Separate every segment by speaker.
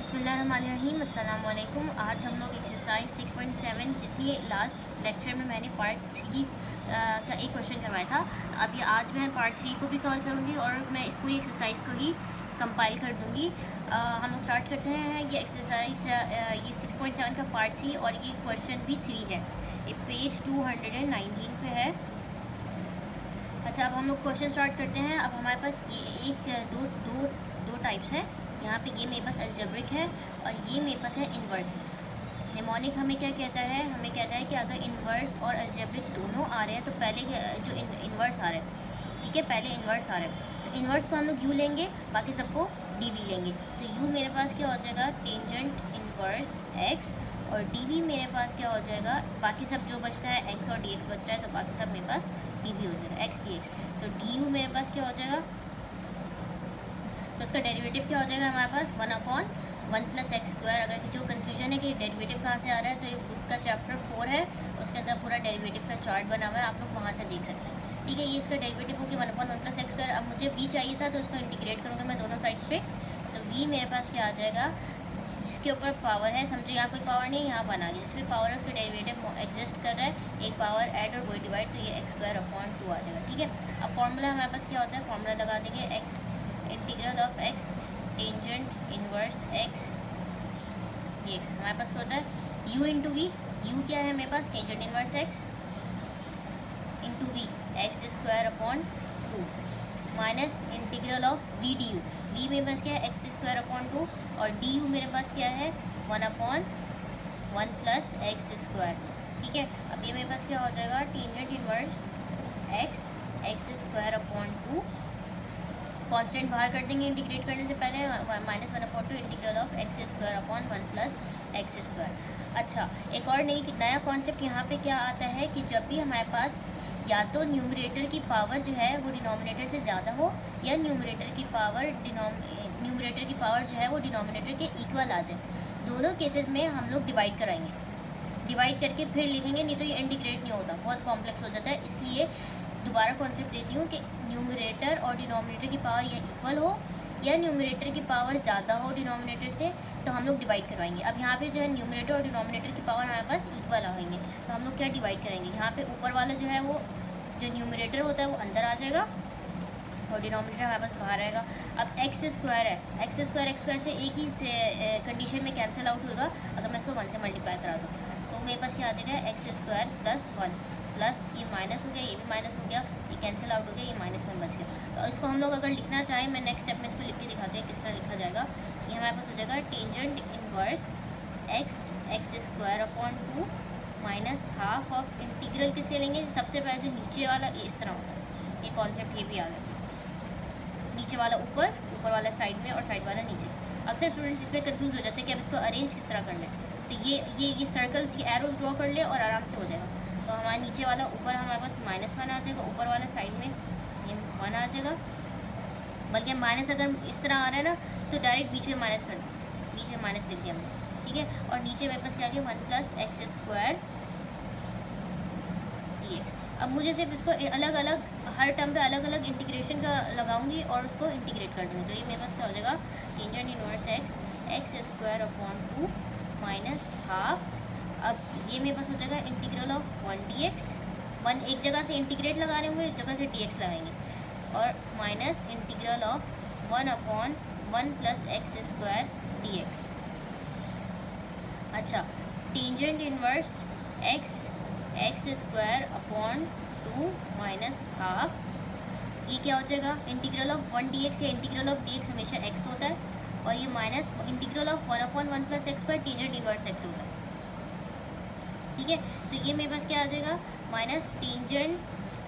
Speaker 1: बिस्मिल्लाहिर्रहमानिर्रहीम अस्सलाम वालेकुम। आज हम लोग एक्सरसाइज 6.7 जितनी लास्ट लेक्चर में मैंने पार्ट 3 का एक क्वेश्चन करवाया था, अब ये आज मैं पार्ट 3 को भी कवर करूँगी और मैं इस पूरी एक्सरसाइज को ही कंपाइल कर दूँगी। हम लोग स्टार्ट करते हैं। ये एक्सरसाइज ये 6.7 का पार्ट 3 और ये क्वेश्चन भी 3 है। ये पेज 219 पे है। अच्छा, अब हम लोग क्वेश्चन स्टार्ट करते हैं। अब हमारे पास ये दो टाइप्स हैं। यहाँ पे ये मेरे पास अलजेब्रिक है और ये मेरे पास है इन्वर्स। निमोनिक हमें क्या कहता है? हमें कहता है कि अगर इन्वर्स और अलजेब्रिक दोनों आ रहे हैं तो पहले जो इन्वर्स आ रहे हैं, ठीक है, पहले इन्वर्स आ रहे हैं तो इन्वर्स को हम लोग यू लेंगे, बाकी सबको डी वी लेंगे। तो यू मेरे पास क्या हो जाएगा? टेंजेंट इन्वर्स एक्स, और डी वी मेरे पास क्या हो जाएगा? बाकी सब जो बचता है एक्स और डी एक्स बच रहा है तो बाकी सब मेरे पास डी वी हो जाएगा, एक्स डी एक्स। तो डी यू मेरे पास क्या हो जाएगा? तो उसका डेरिवेटिव क्या हो जाएगा हमारे पास? 1/1 + x²। अगर किसी को कन्फ्यूजन है कि डेरिवेटिव कहाँ से आ रहा है तो ये बुक का चैप्टर 4 है, उसके अंदर पूरा डेरिवेटिव का चार्ट बना हुआ है, आप लोग वहाँ से देख सकते हैं। ठीक है, ये इसका डेरिवेटिव होगी 1/1 + x²। अब मुझे v चाहिए था तो उसको इंटीग्रेट करूँगा मैं दोनों साइड्स पे। तो v मेरे पास क्या आ जाएगा? जिसके ऊपर पावर है, समझो यहाँ कोई पावर नहीं है, यहाँ 1 आ गया, जिसमें पावर है उसका डेरिवेटिव एग्जिस्ट कर रहा है, एक पावर ऐड और वही डिवाइड, तो ये x²/2 आ जाएगा। ठीक है, अब फॉर्मूला हमारे पास क्या होता है? फॉर्मूला लगा देंगे x integral of x tangent inverse x dx। हमारे पास क्या होता है? u into we. u क्या है मेरे पास? Tangent inverse x into V, x²/2 minus integral of v D U. v मेरे पास क्या है? x²/2 और डी यू मेरे पास क्या है? 1/1 + x²। ठीक है, अब ये मेरे पास क्या हो जाएगा? Tangent inverse x x²/2 constant बाहर कर देंगे इंटीग्रेट करने से पहले, -1/2 इंटीग्रल ऑफ x²/1 + x²। अच्छा, एक और नया कॉन्सेप्ट यहाँ पे क्या आता है कि जब भी हमारे पास या तो न्यूमरेटर की पावर जो है वो डिनोमिनेटर से ज़्यादा हो, या न्यूमरेटर की पावर जो है वो डिनोमिनेटर के इक्वल आ जाए, दोनों केसेस में हम लोग डिवाइड कराएंगे, डिवाइड करके फिर लिखेंगे, नहीं तो ये इंटीग्रेट नहीं होता, बहुत कॉम्प्लेक्स हो जाता है। इसलिए दोबारा कॉन्सेप्ट देती हूँ कि न्यूमरेटर और डिनोमिनेटर की पावर या इक्वल हो या न्यूमरेटर की पावर ज़्यादा हो डिनोमिनेटर से, तो हम लोग डिवाइड करवाएंगे। अब यहाँ पे जो है न्यूमरेटर और डिनोमिनेटर की पावर हमारे पास इक्वल आएंगे, तो हम लोग क्या डिवाइड करेंगे? यहाँ पे ऊपर वाला जो है वो जो न्यूमरेटर होता है वो अंदर आ जाएगा और डिनोमिनेटर हमारे पास बाहर आएगा। अब x² है, x² से एक ही कंडीशन में कैंसिल आउट होगा अगर मैं इसको 1 से मल्टीप्लाई करा दूँ, तो मेरे पास क्या आ जाएगा? x² + 1 प्लस ये माइनस हो गया, ये भी माइनस हो गया, ये कैंसिल आउट हो गया, ये -1 बच गया। तो इसको हम लोग अगर लिखना चाहें, मैं नेक्स्ट स्टेप में इसको लिख के दिखाती हूँ किस तरह लिखा जाएगा। ये हमारे पास हो जाएगा tangent inverse x x²/2 minus half of integral किसके लेंगे? सबसे पहले जो नीचे वाला इस तरह होता है, ये कॉन्सेप्ट ये भी आ गया, नीचे वाला ऊपर, ऊपर वाला साइड में और साइड वाला नीचे। अक्सर स्टूडेंट्स इसमें कंफ्यूज हो जाते हैं कि अब इसको अरेंज किस तरह करना है। तो ये सर्कल्स, ये एरोज ड्रॉ कर ले और आराम से हो जाएगा। तो हमारा नीचे वाला ऊपर हमारे पास -1 आ जाएगा, ऊपर वाला साइड में ये 1 आ जाएगा, बल्कि माइनस अगर इस तरह आ रहा है ना तो डायरेक्ट बीच में माइनस कर दिया, बीच में माइनस लिख दिया हमने। ठीक है, और नीचे मेरे पास क्या आ गया? 1 + x² dx। अब मुझे सिर्फ इसको अलग अलग हर टर्म पे अलग अलग इंटीग्रेशन का लगाऊंगी और उसको इंटीग्रेट कर दूँगी। तो ये मेरे पास क्या हो जाएगा? Tangent inverse x x²/2 minus half. अब ये मेरे पास हो जाएगा इंटीग्रल ऑफ 1 dx। 1 एक जगह से इंटीग्रेट लगा रहे होंगे, एक जगह से dx लगाएंगे, और minus integral of 1/1 + x² dx। अच्छा, tangent inverse x x²/2 minus half, ये क्या हो जाएगा? इंटीग्रल ऑफ 1 dx या इंटीग्रल ऑफ dx हमेशा x होता है, और ये minus integral of 1/1 + x² tangent inverse x होता है। ठीक है, तो ये मेरे पास क्या आ जाएगा? माइनस टेंजेंट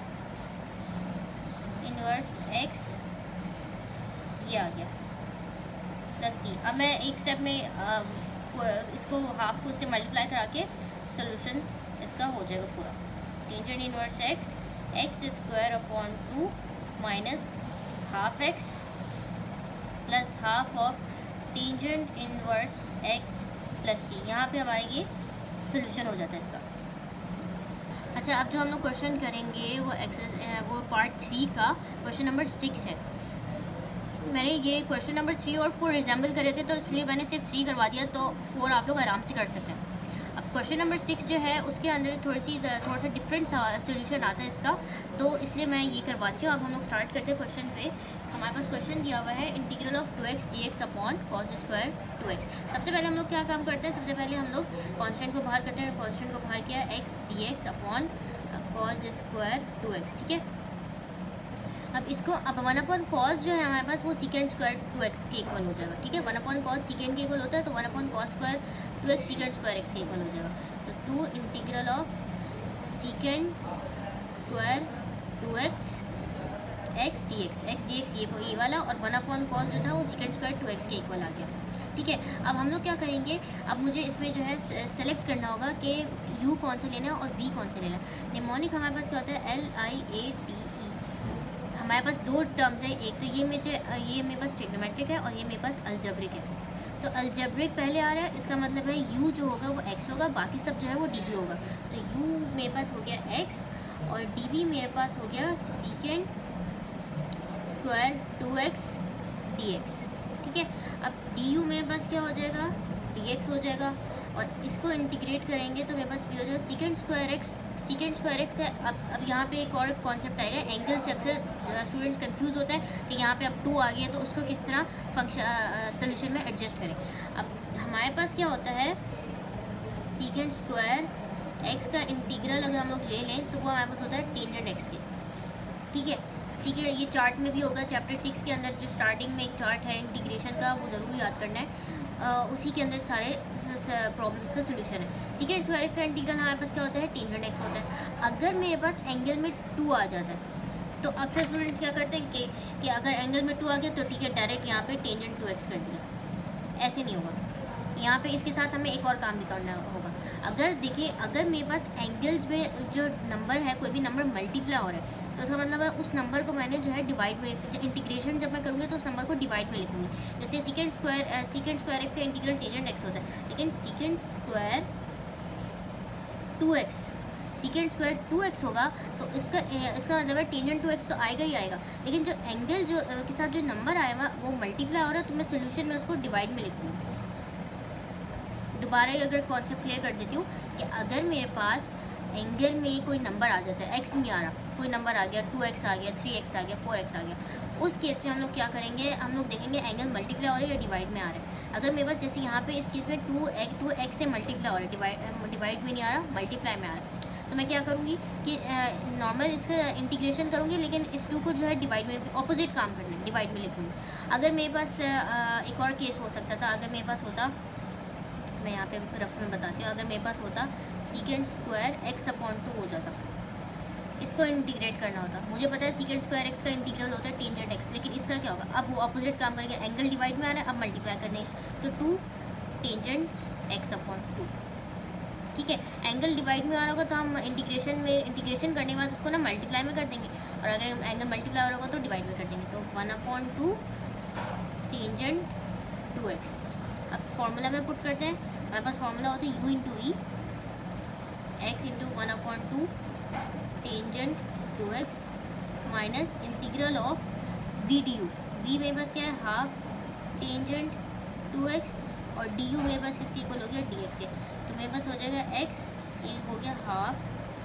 Speaker 1: इन्वर्स x, ये आ गया, प्लस c। अब मैं एक स्टेप में इसको हाफ को इससे मल्टीप्लाई करा के सोल्यूशन इसका हो जाएगा पूरा। Tangent inverse x x²/2 minus half x plus half of tangent inverse x plus c। यहाँ पे हमारे ये सोल्यूशन हो जाता है इसका। अच्छा, अब जो हम लोग क्वेश्चन करेंगे वो पार्ट 3 का क्वेश्चन नंबर 6 है। मैंने ये क्वेश्चन नंबर 3 और 4 रिजेंबल करे थे, तो इसलिए मैंने सिर्फ 3 करवा दिया, तो 4 आप लोग आराम से कर सकते हैं। अब क्वेश्चन नंबर 6 जो है उसके अंदर थोड़ा सा डिफरेंट सोल्यूशन आता है इसका, तो इसलिए मैं ये करवाती हूँ। अब हम लोग स्टार्ट करते हैं क्वेश्चन पे। हमारे पास क्वेश्चन दिया हुआ है integral of 2x dx upon cos square 2x। सबसे पहले हम लोग क्या काम करते हैं, सबसे पहले हम लोग कांस्टेंट को बाहर करते हैं। कांस्टेंट को बाहर किया x dx upon cos square 2x, ठीक है। अब इसको अब 1/cos जो है हमारे पास वो सीकेंड स्क्वायर 2x के इक्वल हो जाएगा, ठीक है। 1/cos सीकेंड के इक्वल होता है, तो 1/cos square 2x secant square x के इक्वल हो जाएगा। तो 2 integral of secant square 2x x dx ये वाला, और 1/cos जो था वो सीकेंड स्क्वायर 2x के इक्वल आ गया, ठीक है। अब हम लोग क्या करेंगे, अब मुझे इसमें जो है सेलेक्ट करना होगा कि u कौन सा लेना है और v कौन सा लेना है। निमोनिक हमारे पास क्या होता है LIATE। हमारे पास दो टर्म्स है, एक तो ये मेरे पास ट्रिग्नोमेट्रिक है और ये मेरे पास अलजेब्रिक है। तो अलजेब्रिक पहले आ रहा है, इसका मतलब है u जो होगा वो x होगा, बाकी सब जो है वो dv होगा। तो u मेरे पास हो गया x और dv मेरे पास हो गया सीकेंड स्क्वायर 2x dx, ठीक है। अब du मेरे पास क्या हो जाएगा, dx हो जाएगा, और इसको इंटीग्रेट करेंगे तो मेरे पास भी हो जाएगा सीकेंड स्क्वायर x का। अब यहाँ पे एक और कॉन्सेप्ट आएगा, एंगल से अक्सर स्टूडेंट्स कंफ्यूज होता है कि यहाँ पे अब 2 आ गया तो उसको किस तरह सोल्यूशन में एडजस्ट करें। अब हमारे पास क्या होता है, सीकेंड स्क्वायर x का इंटीग्रल अगर हम लोग ले लें तो वो हमारे पास होता है टेंजेंट x के, ठीक है। सीकेंड ये चार्ट में भी होगा, चैप्टर 6 के अंदर जो स्टार्टिंग में एक चार्ट है इंटीग्रेशन का, वो ज़रूर याद करना है। उसी के अंदर सारे प्रॉब्लम्स का सोल्यूशन है। सीकेंड स्क्वायर एक्स का इंटीग्रल हमारे पास क्या होता है, टेंजेंट एक्स होता है। अगर मेरे पास एंगल में 2 आ जाता है तो अक्सर स्टूडेंट्स क्या करते हैं कि अगर एंगल में 2 आ गया तो ठीक है, डायरेक्ट यहाँ पे टेंजेंट 2x कर दिया। ऐसे नहीं होगा, यहाँ पे इसके साथ हमें एक और काम भी करना होगा। अगर देखिए, अगर मेरे पास एंगल्स में जो नंबर है, कोई भी नंबर मल्टीप्लाई हो रहा है, तो इसका मतलब है उस नंबर को मैंने जो है डिवाइड में, इंटीग्रेशन जब मैं करूँगी तो उस नंबर को डिवाइड में लिखूँगी। जैसे सीकेंड स्क्वायर एक्स का इंटीग्रल टेंजेंट एक्स होता है, लेकिन सीकेंड स्क्वायर 2x होगा तो इसका मतलब है टेंजेंट 2x तो आएगा ही आएगा, लेकिन जो एंगल जो के साथ जो नंबर आएगा वो मल्टीप्लाई हो रहा है, तो मैं सोल्यूशन में उसको डिवाइड में लिखूँगी। दोबारा अगर कॉन्सेप्ट क्लियर कर देती हूँ कि अगर मेरे पास एंगल में कोई नंबर आ जाता है, x नहीं आ रहा, कोई नंबर आ गया, 2x आ गया, 3x आ गया, 4x आ गया, उस केस में हम लोग क्या करेंगे, हम लोग देखेंगे एंगल मल्टीप्लाई हो रहा है या डिवाइड में आ रहा है। अगर मेरे पास जैसे यहाँ पे इस केस में 2x से मल्टीप्लाई हो रहा है, डिवाइड में नहीं आ रहा, मल्टीप्लाई में आ रहा है, तो मैं क्या करूँगी कि नॉर्मल इसका इंटीग्रेशन करूँगी, लेकिन इस 2 को जो है डिवाइड में, अपोजिट काम करना है, डिवाइड में लिखूँगी। अगर मेरे पास एक और केस हो सकता था, अगर मेरे पास होता, मैं यहाँ पे रफ में बताती हूँ, अगर मेरे पास होता सीकेंड स्क्वायर x/2 हो जाता, इसको इंटीग्रेट करना होता। मुझे पता है सीकेंड स्क्वायर x का इंटीग्रल होता है टेंजेंट x, लेकिन इसका क्या होगा, अब वो अपोजिट काम करेंगे, एंगल डिवाइड में आ रहा है, अब मल्टीप्लाई करने, तो 2 टेंजेंट x/2, ठीक है। एंगल डिवाइड में आ रहा होगा तो हम इंटीग्रेशन करने के बाद उसको ना मल्टीप्लाई में कर देंगे, और अगर एंगल मल्टीप्लाई हो रहा होगा तो डिवाइड में कर देंगे, तो 1/2 टेंजेंट 2x। अब फॉर्मूला में पुट करते हैं, हमारे पास फॉर्मूला होता है u into E x into 1/2 tangent 2x minus integral of v du। v मेरे पास क्या है, हाफ टेंजेंट 2x, और du मेरे पास किसके इक्वल हो गया, dx के। तो मेरे पास हो जाएगा x, ये हो गया हाफ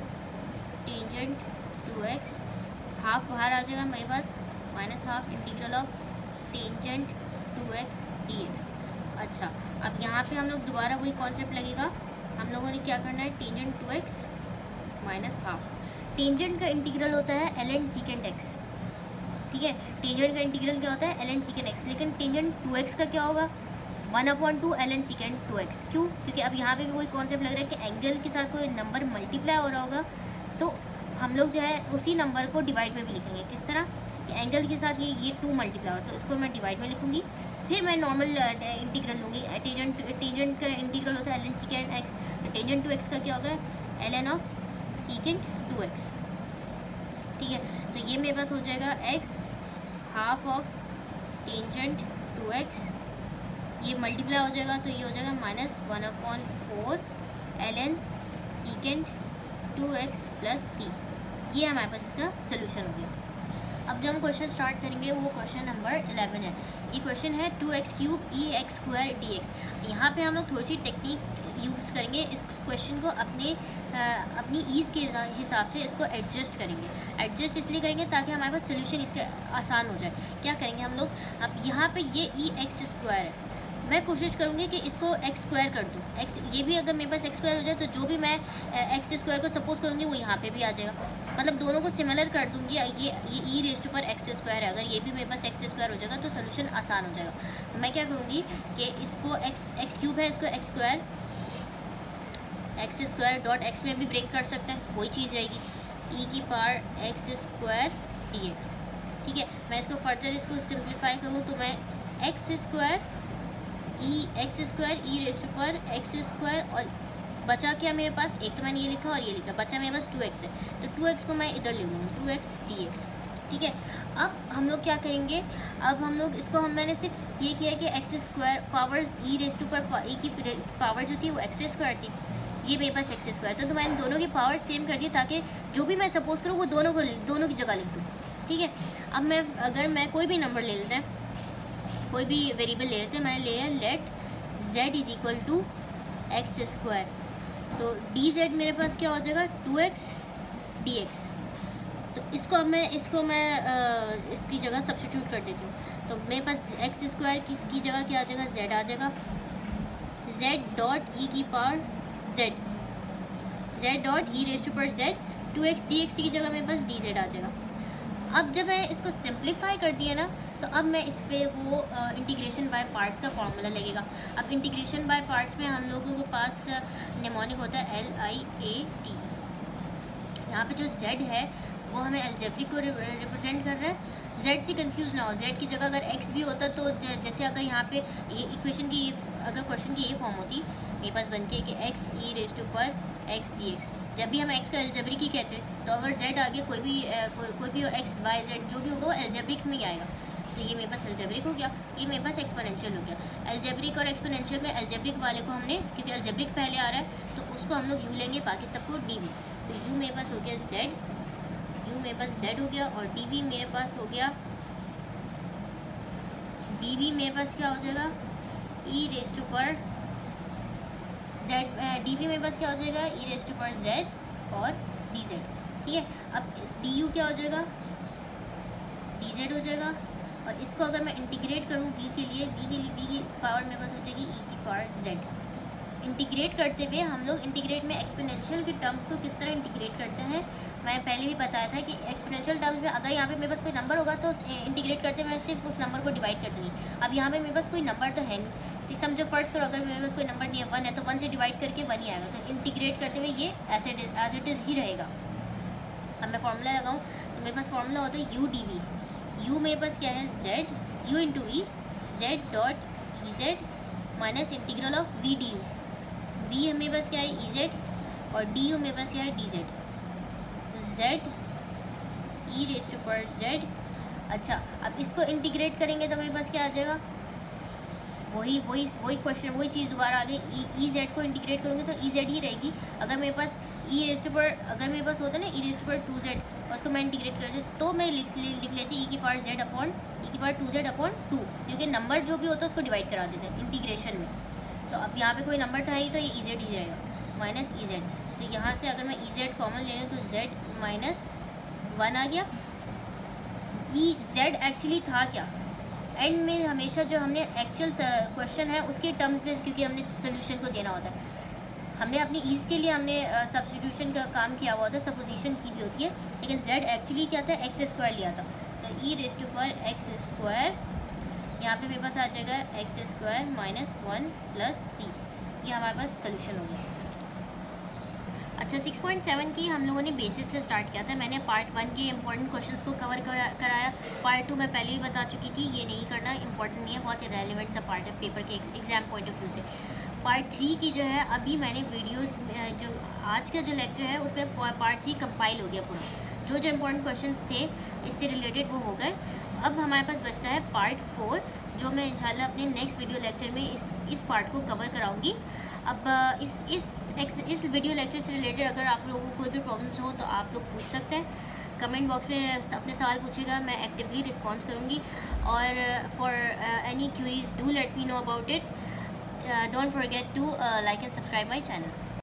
Speaker 1: टेंजेंट 2x, हाफ बाहर आ जाएगा मेरे पास, minus half integral of tangent 2x dx। अच्छा, अब यहाँ पे हम लोग दोबारा वही कॉन्सेप्ट लगेगा, हम लोगों ने क्या करना है, tangent 2x minus half. Tangent का इंटीग्रल होता है ln सीकेंट x, ठीक है। टेंजेंट का इंटीग्रल क्या होता है, ln सीकेंट x, लेकिन टेंजेंट 2x का क्या होगा, 1/2 ln सीकेंट 2x। क्यों, क्योंकि अब यहाँ पे भी वही कॉन्सेप्ट लग रहा है कि एंगल के साथ कोई नंबर मल्टीप्लाई हो रहा होगा, तो हम लोग जो है उसी नंबर को डिवाइड में भी लिखेंगे। किस तरह, एंगल के साथ ये 2 मल्टीप्लाई हो, तो इसको मैं डिवाइड में लिखूँगी, फिर मैं नॉर्मल इंटीग्रल लूँगी। टेंजेंट का इंटीग्रल होता है ln सीकेंट x, तो टेंजेंट 2x का क्या होगा, ln ऑफ सीकेंट 2x, ठीक है। तो ये मेरे पास हो जाएगा x half of tangent 2x, ये मल्टीप्लाई हो जाएगा तो ये हो जाएगा minus 1/4 ln secant 2x plus c। ये हमारे पास इसका सोल्यूशन हो गया। अब जो हम क्वेश्चन स्टार्ट करेंगे वो क्वेश्चन नंबर 11 है। ये क्वेश्चन है 2x³ EX² dx। यहाँ पे हम लोग थोड़ी सी टेक्निक यूज़ करेंगे, इस क्वेश्चन को अपनी ईज़ के हिसाब से इसको एडजस्ट करेंगे। एडजस्ट इसलिए करेंगे ताकि हमारे पास सोल्यूशन इसका आसान हो जाए। क्या करेंगे हम लोग, अब यहाँ पे ये EX² है, मैं कोशिश करूँगी कि इसको x² कर दूँ। x ये भी अगर मेरे पास x² हो जाए तो जो भी मैं x² को सपोज करूँगी वो यहाँ पे भी आ जाएगा, मतलब दोनों को सिमिलर कर दूँगी। ये e⁻x² है, अगर ये भी मेरे पास x² हो जाएगा तो सोल्यूशन आसान हो जाएगा। मैं क्या करूँगी कि इसको x³ है, इसको x² डॉट x में भी ब्रेक कर सकते हैं, वही चीज़ रहेगी e⁻x² dx। ठीक है, मैं इसको फर्दर इसको सिंप्लीफाई करूँ तो मैं x² e⁻x² और बचा क्या मेरे पास, एक तो मैंने ये लिखा और ये लिखा, बचा मेरे पास 2x है, तो 2x को मैं इधर लिख लूँगी 2x dx। ठीक है, अब हम लोग क्या करेंगे, अब हम लोग इसको मैंने सिर्फ ये किया कि x² पावर e की पावर जो थी वो x² थी, ये मेरे पास x², तो मैंने दोनों की पावर सेम कर दी ताकि जो भी मैं सपोज करूँ वो दोनों की जगह लिख दूँ। ठीक है, अब अगर मैं कोई भी नंबर ले लेते हैं, कोई भी वेरिएबल ले लेते हैं, मैंने लिया लेट z = x², तो dz मेरे पास क्या हो जाएगा 2x dx। तो इसको अब मैं इसकी जगह सब्स्टिट्यूट कर देती हूँ, तो मेरे पास x² की जगह क्या आ जाएगा, z आ जाएगा, z dot e⁻z 2x dx की जगह मेरे पास dz आ जाएगा। अब जब मैं इसको सिंप्लीफाई कर दिया ना, तो अब मैं इस पर वो इंटीग्रेशन बाय पार्ट्स का फॉर्मूला लगेगा। अब इंटीग्रेशन बाय पार्ट्स में हम लोगों के पास निमोनिक होता है LIAT। यहाँ पे जो z है वो हमें अलजेब्रिक को रिप्रेजेंट कर रहा है। z से कंफ्यूज ना हो, z की जगह अगर x भी होता तो जैसे अगर यहाँ पे ये इक्वेशन की अगर क्वेश्चन की ये फॉर्म होती मेरे पास बनती है कि x e⁻x dx, जब भी हम x को अलजेब्रिक ही कहते हैं, तो अगर z आगे कोई भी x y z जो भी होगा वो अलजेब्रिक में ही आएगा। तो ये मेरे पास अलजेब्रिक हो गया, ये मेरे पास एक्सपोनेंशियल हो गया। अलजेब्रिक और एक्सपोनेंशियल में अलजेब्रिक वाले को हमने, क्योंकि अलजेब्रिक पहले आ रहा है तो उसको हम लोग u लेंगे, बाकी सबको dv। तो u मेरे पास हो गया z हो गया, और dv मेरे पास हो गया, dv मेरे पास क्या हो जाएगा dv मेरे पास क्या हो जाएगा e⁻z और dz। ठीक है, अब du क्या हो जाएगा, dz हो जाएगा, और इसको अगर मैं इंटीग्रेट करूँ v की पावर मेरे पास हो जाएगी e⁻z। इंटीग्रेट करते हुए हम लोग इंटीग्रेट में एक्सपोनेंशियल के टर्म्स को किस तरह इंटीग्रेट करते हैं, मैं पहले भी बताया था कि एक्सपोनेंशियल टर्म्स में अगर यहाँ पे मेरे पास कोई नंबर होगा तो इंटीग्रेट करते हुए मैं सिर्फ उस नंबर को डिवाइड कर दूँगी। अब यहाँ पे मेरे पास कोई नंबर तो है नहीं, तो समझो फर्स्ट करो अगर मेरे पास कोई नंबर नहीं है 1 है तो 1 से डिवाइड करके 1 ही आएगा, तो इंटीग्रेट करते हुए ये एज इट इज़ ही रहेगा। अब मैं फार्मूला लगाऊँ तो मेरे पास फार्मूला होता है u dv। u मेरे पास क्या है z u into v z dot ez minus integral of v du। v मेरे पास क्या है ez और du मेरे पास क्या है dz, तो z e⁻z। अच्छा, अब इसको इंटीग्रेट करेंगे तो मेरे पास क्या आ जाएगा, वही क्वेश्चन वही चीज़ दोबारा आ गई। ez को इंटीग्रेट करूँगी तो ez ही रहेगी। अगर मेरे पास अगर मेरे पास होता ना e⁻2z और उसको मैं इंटीग्रेट कर देती तो मैं लिख लेती e⁻2z/2, क्योंकि नंबर जो भी होता है उसको डिवाइड करा देते हैं इंटीग्रेशन में। तो अब यहाँ पे कोई नंबर था ही तो ये ez ही रहेगा माइनस ez। तो यहाँ से अगर मैं ez कॉमन ले लूँ तो z-1 आ गया। ez एक्चुअली था क्या, एंड में हमेशा जो हमने एक्चुअल क्वेश्चन है उसके टर्म्स में, क्योंकि हमने सोल्यूशन को देना होता है, हमने अपनी ईज़ के लिए हमने सब्स्टिट्यूशन का काम किया हुआ था, सपोजिशन की भी होती है, लेकिन z एक्चुअली क्या था x² लिया था, तो e⁻x², यहाँ पे मेरे पास आ जाएगा x² माइनस 1 प्लस c, ये हमारे पास सोल्यूशन हो गया। अच्छा, 6.7 की हम लोगों ने बेसिस से स्टार्ट किया था। मैंने पार्ट 1 के इंपॉर्टेंट क्वेश्चंस को कवर कराया। पार्ट 2 मैं पहले ही बता चुकी थी, ये नहीं करना, इंपॉर्टेंट नहीं है, बहुत ही रेलिवेंट सा पार्ट है पेपर के एग्ज़ाम पॉइंट ऑफ व्यू से। पार्ट 3 की जो है अभी मैंने वीडियो जो आज का जो लेक्चर है उसमें पार्ट 3 कंपाइल हो गया पूरा, जो इंपॉर्टेंट क्वेश्चंस थे इससे रिलेटेड वो हो गए। अब हमारे पास बचता है पार्ट 4, जो मैं इंशाल्लाह अपने नेक्स्ट वीडियो लेक्चर में इस पार्ट को कवर कराऊंगी। अब इस वीडियो लेक्चर से रिलेटेड अगर आप लोगों को कोई भी प्रॉब्लम्स हो तो आप लोग पूछ सकते हैं, कमेंट बॉक्स में अपने सवाल पूछेगा, मैं एक्टिवली रिस्पॉन्स करूँगी। और for any queries, do let me know about it. Don't forget to like and subscribe my channel.